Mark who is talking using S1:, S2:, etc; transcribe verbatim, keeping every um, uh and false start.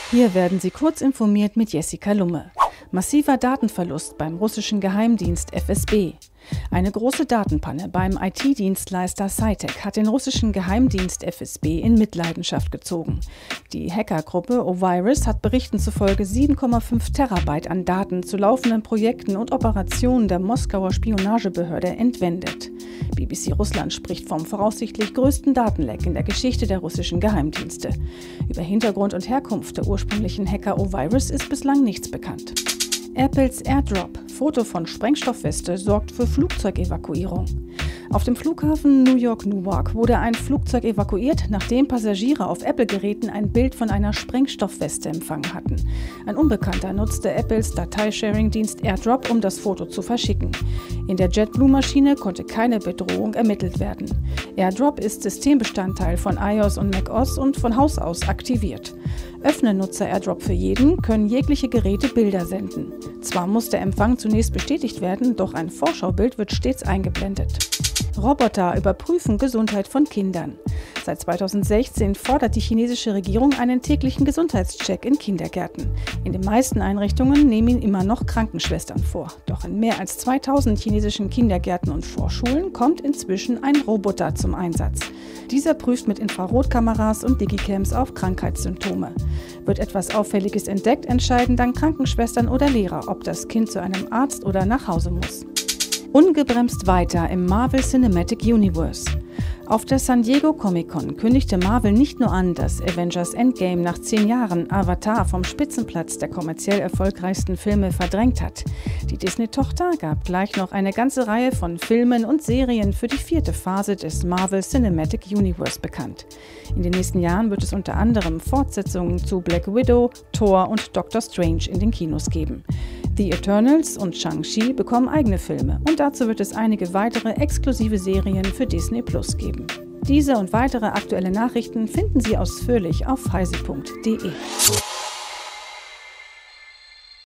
S1: Hier werden Sie kurz informiert mit Jessica Lumme. Massiver Datenverlust beim russischen Geheimdienst F S B. Eine große Datenpanne beim I T-Dienstleister Cytec hat den russischen Geheimdienst F S B in Mitleidenschaft gezogen. Die Hackergruppe O-Virus hat Berichten zufolge sieben Komma fünf Terabyte an Daten zu laufenden Projekten und Operationen der Moskauer Spionagebehörde entwendet. B B C Russland spricht vom voraussichtlich größten Datenleck in der Geschichte der russischen Geheimdienste. Über Hintergrund und Herkunft der ursprünglichen Hacker O-Virus ist bislang nichts bekannt. Apples AirDrop, Foto von Sprengstoffweste, sorgt für Flugzeugevakuierung. Auf dem Flughafen New York-Newark wurde ein Flugzeug evakuiert, nachdem Passagiere auf Apple-Geräten ein Bild von einer Sprengstoffweste empfangen hatten. Ein Unbekannter nutzte Apples Dateisharing-Dienst AirDrop, um das Foto zu verschicken. In der JetBlue-Maschine konnte keine Bedrohung ermittelt werden. AirDrop ist Systembestandteil von iOS und macOS und von Haus aus aktiviert. Öffnen Nutzer AirDrop für jeden, können jegliche Geräte Bilder senden. Zwar muss der Empfang zunächst bestätigt werden, doch ein Vorschaubild wird stets eingeblendet. Roboter überprüfen Gesundheit von Kindern. Seit zweitausendsechzehn fordert die chinesische Regierung einen täglichen Gesundheitscheck in Kindergärten. In den meisten Einrichtungen nehmen ihn immer noch Krankenschwestern vor. Doch in mehr als zweitausend chinesischen Kindergärten und Vorschulen kommt inzwischen ein Roboter zum Einsatz. Dieser prüft mit Infrarotkameras und Digicams auf Krankheitssymptome. Wird etwas Auffälliges entdeckt, entscheiden dann Krankenschwestern oder Lehrer, ob das Kind zu einem Arzt oder nach Hause muss. Ungebremst weiter im Marvel Cinematic Universe. Auf der San Diego Comic-Con kündigte Marvel nicht nur an, dass Avengers Endgame nach zehn Jahren Avatar vom Spitzenplatz der kommerziell erfolgreichsten Filme verdrängt hat. Die Disney-Tochter gab gleich noch eine ganze Reihe von Filmen und Serien für die vierte Phase des Marvel Cinematic Universe bekannt. In den nächsten Jahren wird es unter anderem Fortsetzungen zu Black Widow, Thor und Doctor Strange in den Kinos geben. The Eternals und Shang-Chi bekommen eigene Filme und dazu wird es einige weitere exklusive Serien für Disney Plus geben. Diese und weitere aktuelle Nachrichten finden Sie ausführlich auf heise punkt de.